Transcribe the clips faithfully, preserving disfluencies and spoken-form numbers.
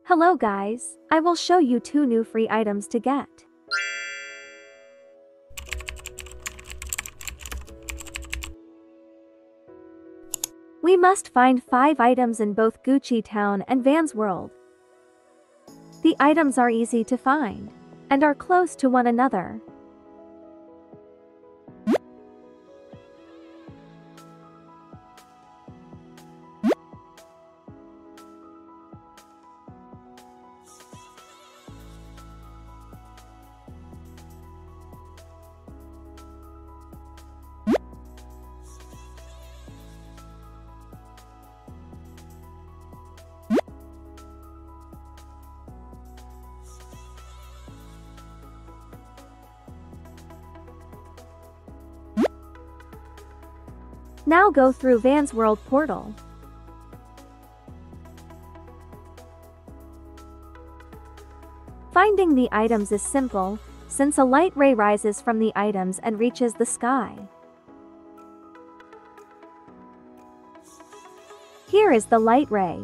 Hello guys, I will show you two new free items to get. We must find five items in both Gucci Town and Vans World. The items are easy to find and are close to one another. Now go through Vans World portal. Finding the items is simple, since a light ray rises from the items and reaches the sky. Here is the light ray.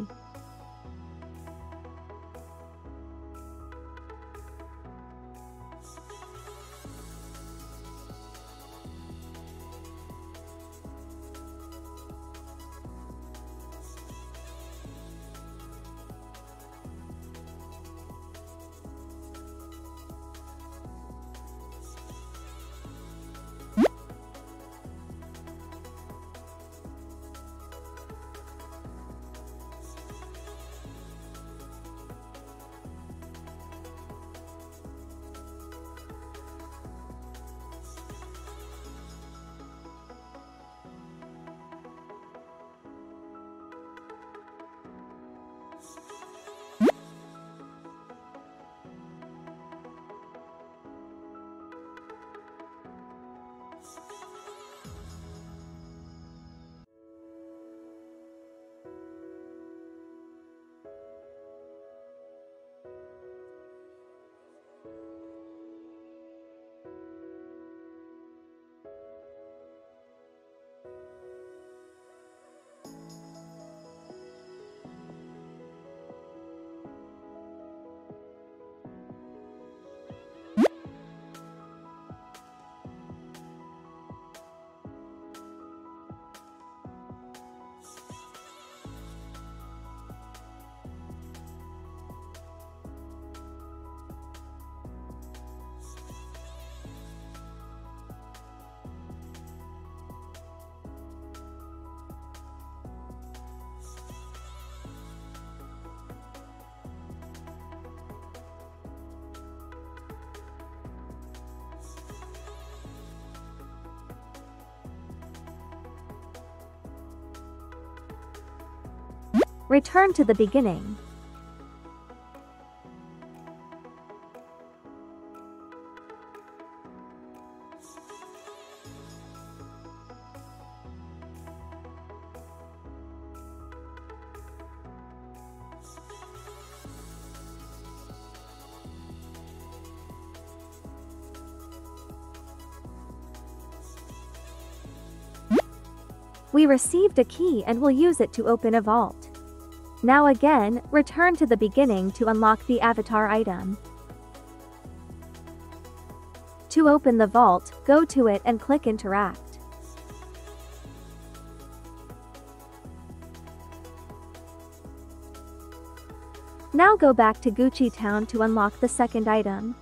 Return to the beginning. We received a key and will use it to open a vault. Now again, return to the beginning to unlock the avatar item. To open the vault, go to it and click Interact. Now go back to Gucci Town to unlock the second item.